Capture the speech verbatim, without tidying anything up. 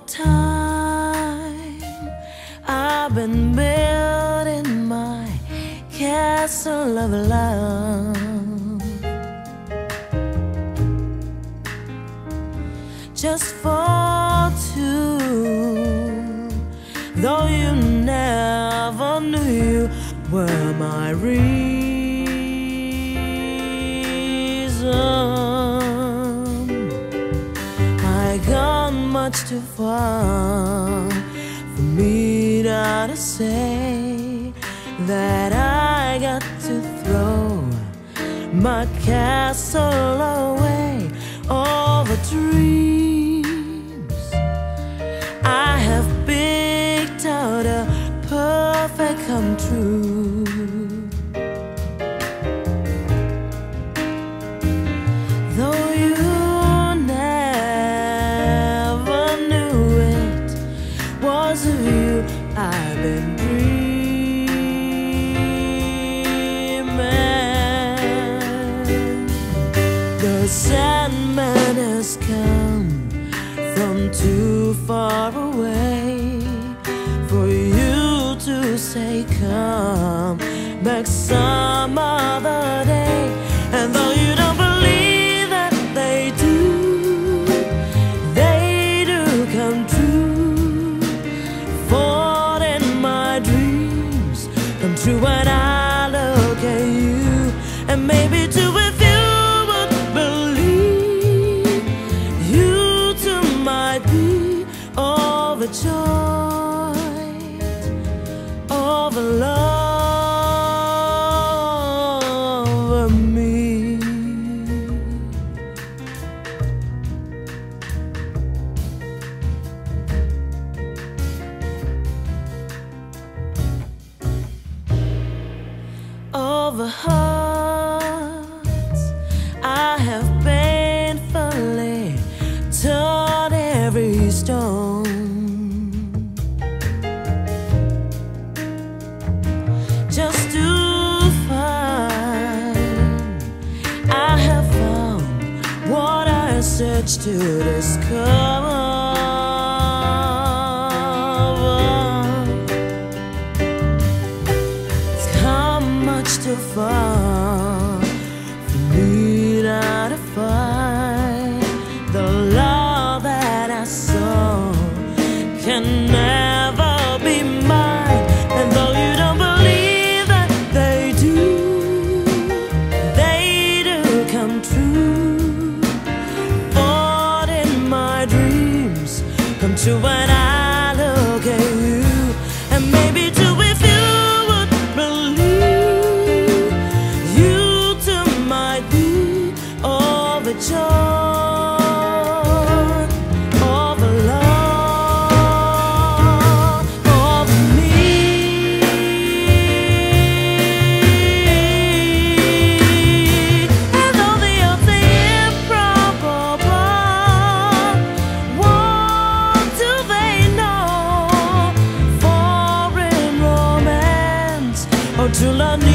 time I've been building my castle of love, just for two, though you never knew you were my reason. I got much too far for me not to say that I got to throw my castle away. All the dreams I have picked out a perfect come true. Though you never knew it was of you I've been dreaming. The Sandman has come from too far away for you to say come back some other day. And though you don't believe that they do, they do come true. For in my dreams come true when I look at you. And maybe too if you would believe, you too might be overjoyed over love of me. Over hearts I have painfully torn every stone, just to find I have found what I searched to discover. It's come much too far for me not to find the love that I saw can never be mine. And though you don't believe that they do, they do come true. For in my dreams come true when I look at you. And maybe too if you would believe, you too might be overjoyed. To learn